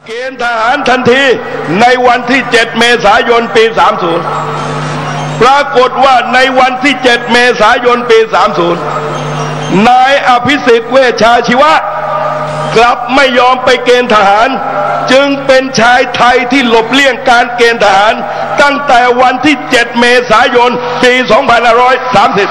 เกณฑ์ทหารทันทีในวันที่7 เมษายนปี 30ปรากฏว่าในวันที่7 เมษายนปี 30นายอภิสิทธิ์เวชชาชีวะกลับไม่ยอมไปเกณฑ์ทหารจึงเป็นชายไทยที่หลบเลี่ยงการเกณฑ์ทหารตั้งแต่วันที่7 เมษายนปี 2530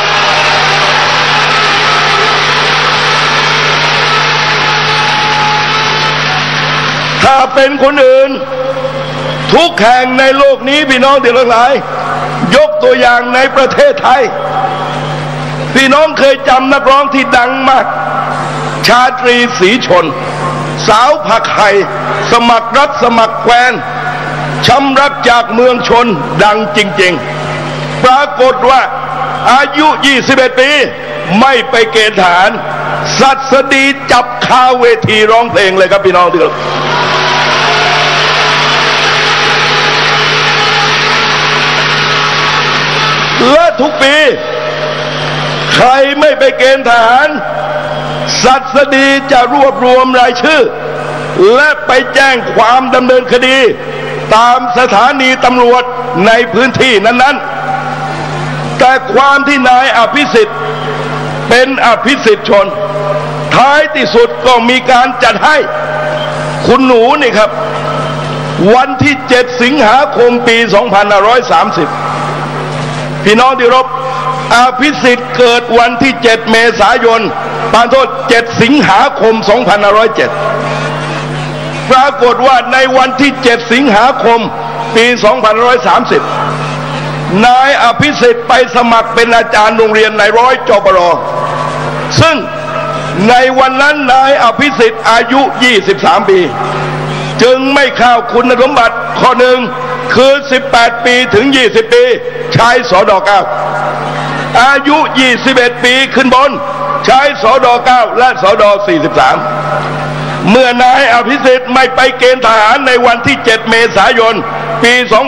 ถ้าเป็นคนอื่นทุกแห่งในโลกนี้พี่น้องที่หลายยกตัวอย่างในประเทศไทยพี่น้องเคยจำนักร้องที่ดังมากชาตรีศรีชนสาวผักไห่สมัครรัฐสมัครแควนช้ำรักจากเมืองชนดังจริงๆปรากฏว่าอายุ21 ปีไม่ไปเกณฑ์ทหารศัสดีจับคาเวทีร้องเพลงเลยครับพี่น้องที่และทุกปีใครไม่ไปเกณฑ์ทหารศัสดีจะรวบรวมรายชื่อและไปแจ้งความดำเนินคดีตามสถานีตำรวจในพื้นที่นั้นๆแต่ความที่นายอภิสิทธิ์เป็นอภิสิทธิ์ชนท้ายที่สุดก็มีการจัดให้คุณหนูนี่ครับวันที่7 สิงหาคมปี 2530พี่น้องที่รบอภิสิทธิ์เกิดวันที่7 เมษายน7 สิงหาคม 2507ปรากฏว่าในวันที่7 สิงหาคมปี 2530นายอภิสิทธิ์ไปสมัครเป็นอาจารย์โรงเรียนนายร้อยจปรซึ่งในวันนั้นนายอภิสิทธิ์อายุ23 ปีจึงไม่เข้าคุณสมบัติข้อหนึ่งคือ18 ปีถึง20 ปีใช้สด9อายุ21 ปีขึ้นบนใช้สด9และสด43เมื่อนายอภิสิทธิ์ไม่ไปเกณฑ์ทหารในวันที่7 เมษายนปี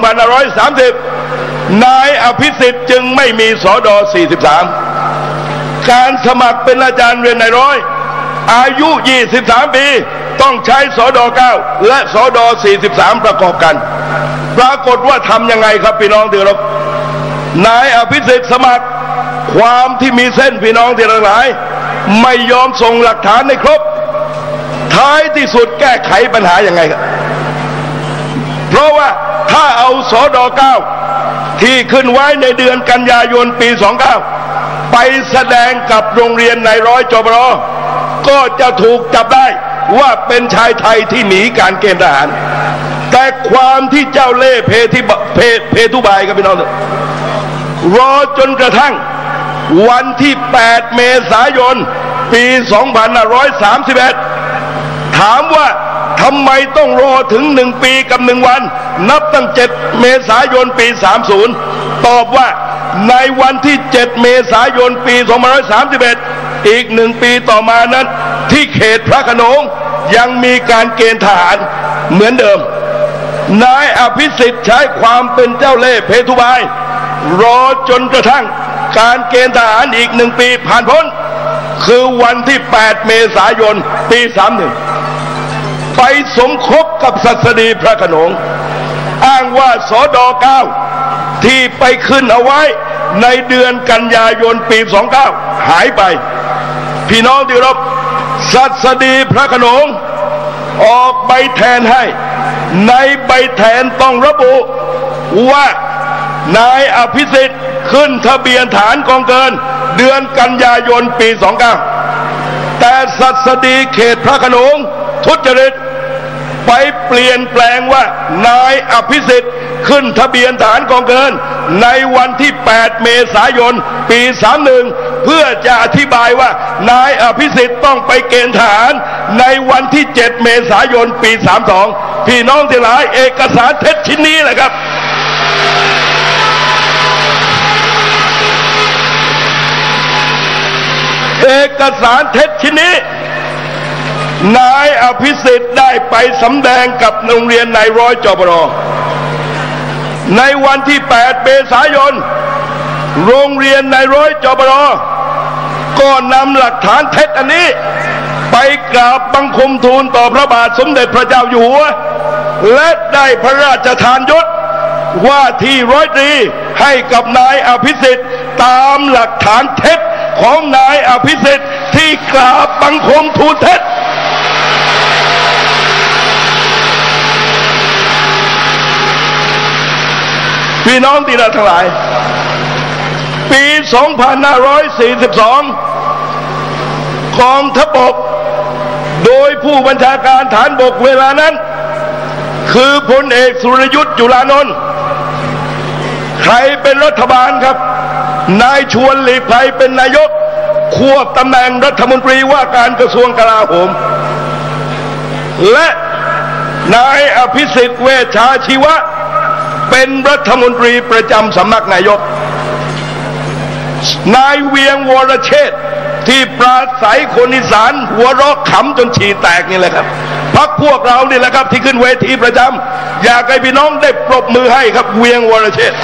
2530นายอภิสิทธิ์จึงไม่มีสด43การสมัครเป็นอาจารย์เรียนนายร้อยอายุ23 ปีต้องใช้สด9และสด43ประกอบกันปรากฏว่าทำยังไงครับพี่น้องที่เคารพนายอภิสิทธิ์สมัครความที่มีเส้นพี่น้องที่หลายไม่ยอมส่งหลักฐานให้ครบท้ายที่สุดแก้ไขปัญหายังไงครับเพราะว่าถ้าเอาสด9ที่ขึ้นไว้ในเดือนกันยายนปี 29ไปแสดงกับโรงเรียนนายร้อยจปรก็จะถูกจับได้ว่าเป็นชายไทยที่หนีการเกณฑ์ทหารแต่ความที่เจ้าเล่ห์เพทุบายครับพี่น้องรอจนกระทั่งวันที่8 เมษายนปี 2531ถามว่าทำไมต้องรอถึง1 ปีกับ1 วันนับตั้ง7 เมษายนปี 30ตอบว่าในวันที่7 เมษายนปี 2531อีก1 ปีต่อมานั้นที่เขตพระโขนงยังมีการเกณฑ์ทหารเหมือนเดิมนายอภิสิทธิ์ใช้ความเป็นเจ้าเล่ห์เพทุบายรอจนกระทั่งการเกณฑ์ทหารอีก1 ปีผ่านพ้นคือวันที่8 เมษายนปี 31ไปสมคบกับศัสดีพระโขนงอ้างว่าสด9ที่ไปขึ้นเอาไว้ในเดือนกันยายนปี 29หายไปพี่น้องที่เคารพศัสดีพระโขนงออกใบแทนให้ในใบแทนต้องระบุว่านายอภิสิทธิ์ขึ้นทะเบียนฐานกองเกินเดือนกันยายนปี 29แต่ศัสดีเขตพระโขนงทุจริตไปเปลี่ยนแปลงว่านายอภิสิทธิ์ขึ้นทะเบียนฐานกองเกินในวันที่8 เมษายนปี 31เพื่อจะอธิบายว่านายอภิสิทธิ์ต้องไปเกณฑ์ทหารในวันที่7 เมษายนปี 32พี่น้องที่หลายเอกสารเท็จชิ้นนี้แหละครับเอกสารเท็จชิ้นนี้นายอภิสิทธิ์ได้ไปสำแดงกับโรงเรียนนายร้อยจปรในวันที่8 เมษายนโรงเรียนนายร้อยจปรก็นำหลักฐานเท็จอันนี้ไปกราบบังคมทูลต่อพระบาทสมเด็จพระเจ้าอยู่หัวและได้พระราชทานยศว่าที่ร้อยตรีให้กับนายอภิสิทธิ์ตามหลักฐานเท็จของนายอภิสิทธิ์ที่กราบบังคมทูลเท็จพี่น้องที่รักทั้งหลายปี 2542 กองทัพบกโดยผู้บัญชาการฐานบกเวลานั้นคือพลเอกสุรยุทธ์จุลานนท์ใครเป็นรัฐบาลครับนายชวนหลีกภัยเป็นนายกควบตำแหน่งรัฐมนตรีว่าการกระทรวงกลาโหมและนายอภิสิทธิ์เวชชาชีวะเป็นรัฐมนตรีประจำสำนักนายกนายเวียงวรเชษฐ์ที่ปราศัยคนอีสานหัวเราะขำจนฉี่แตกนี่แหละครับพรรคพวกเรานี่แหละครับที่ขึ้นเวทีประจำอยากให้พี่น้องได้ปรบมือให้ครับเวียงวรเชษฐ์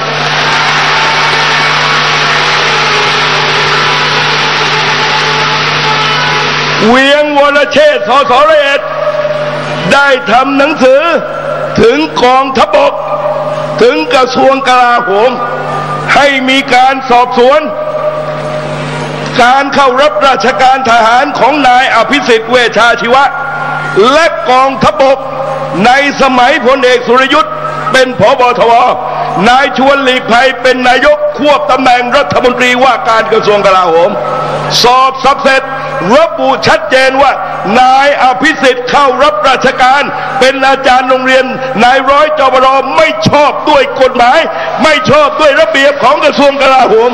เวียงวรเชษฐ์สส.ร้อยเอ็ดได้ทำหนังสือถึงกองทัพบกถึงกระทรวงกลาโหมให้มีการสอบสวนการเข้ารับราชการทหารของนายอภิสิทธิ์เวชชาชีวะและกองทัพบกในสมัยพลเอกสุรยุทธ์เป็นผบ.ทว.นายชวนหลีกภัยเป็นนายกควบตำแหน่งรัฐมนตรีว่าการกระทรวงกลาโหมสอบสับเสร็จระบุชัดเจนว่านายอภิสิทธิ์เข้ารับราชการเป็นอาจารย์โรงเรียนนายร้อยจบร.ไม่ชอบด้วยกฎหมายไม่ชอบด้วยระเบียบของกระทรวงกลาโหม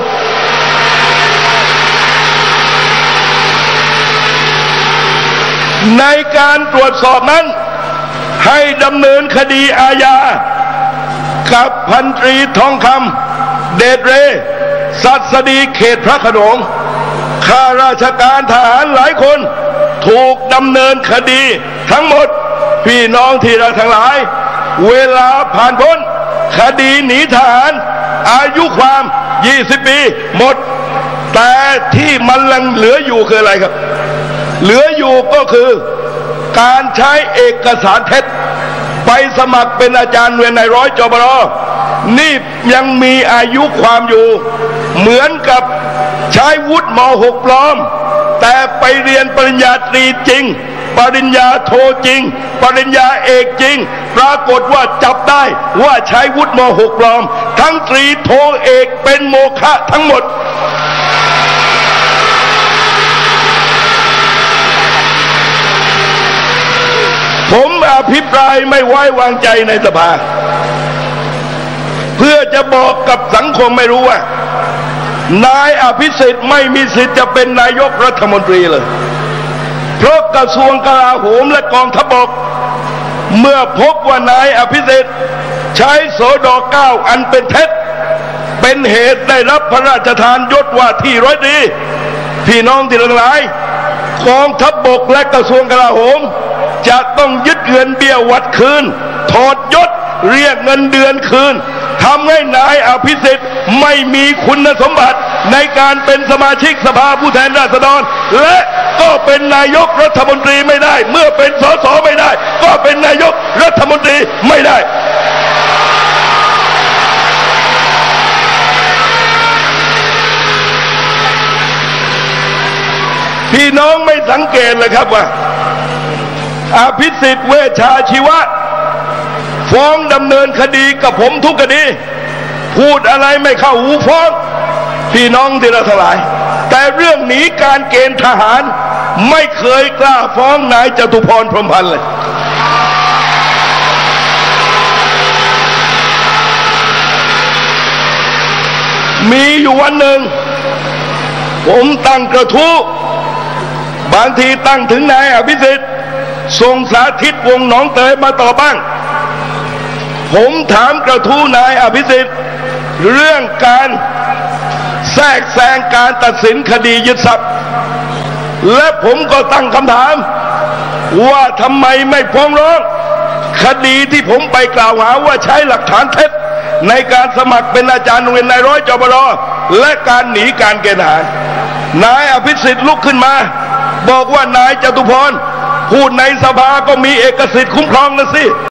ในการตรวจสอบนั้นให้ดำเนินคดีอาญากับพันตรีทองคำเดชเรศัสดีเขตพระโขนงข้าราชการทหารหลายคนถูกดำเนินคดีทั้งหมดพี่น้องที่รักทั้งหลายเวลาผ่านพ้นคดีหนีทหารอายุความ20 ปีหมดแต่ที่มันยังเหลืออยู่คืออะไรครับเหลืออยู่ก็คือการใช้เอกสารเท็จไปสมัครเป็นอาจารย์เรียนในร้อยจบร.นี่ยังมีอายุความอยู่เหมือนกับใช้วุฒิม.6 ปลอมแต่ไปเรียนปริญญาตรีจริงปริญญาโทจริงปริญญาเอกจริงปรากฏว่าจับได้ว่าใช้วุฒิม.6 ปลอมทั้งตรีโทเอกเป็นโมฆะทั้งหมดผมอภิปรายไม่ไว้วางใจในสภาเพื่อจะบอกกับสังคมไม่รู้ว่านายอภิสิทธิ์ไม่มีสิทธิ์จะเป็นนายกรัฐมนตรีเลยเพราะกระทรวงกลาโหมและกองทัพบกเมื่อพบว่านายอภิสิทธิ์ใช้สด.9 อันเป็นเท็จเป็นเหตุได้รับพระราชทานยศว่าที่ร้อยตรีพี่น้องที่ทั้งหลายกองทัพบกและกระทรวงกลาโหมจะต้องยึดเงินเบี้ยวัดคืนถอดยศเรียกเงินเดือนคืนทำให้นายอภิสิทธิ์ไม่มีคุณสมบัติในการเป็นสมาชิกสภาผู้แทนราษฎรและก็เป็นนายกรัฐมนตรีไม่ได้เมื่อเป็นสสไม่ได้ก็เป็นนายกรัฐมนตรีไม่ได้พี่น้องไม่สังเกตเลยครับว่าอภิสิทธิ์เวชชาชีวะฟ้องดำเนินคดีกับผมทุกคดีพูดอะไรไม่เข้าหูฟ้องพี่น้องที่เราทั้งหลายแต่เรื่องหนีการเกณฑ์ทหารไม่เคยกล้าฟ้องนายจตุพรพรหมพันธ์เลยมีอยู่วันหนึ่งผมตั้งกระทู้บางทีตั้งถึงนายอภิสิทธิ์ทรงสาธิตวงศ์หนองเตยมาต่อบ้างผมถามกระทู้นายอภิสิทธิ์เรื่องการแทรกแซงการตัดสินคดียึดทรัพย์และผมก็ตั้งคำถามว่าทำไมไม่ฟ้องร้องคดีที่ผมไปกล่าวหาว่าใช้หลักฐานเท็จในการสมัครเป็นอาจารย์โรงเรียนนายร้อยจบร.และการหนีการเกณฑ์ทหารนายอภิสิทธิ์ลุกขึ้นมาบอกว่านายจตุพรพูดในสภาก็มีเอกสิทธิ์คุ้มครองนะสิ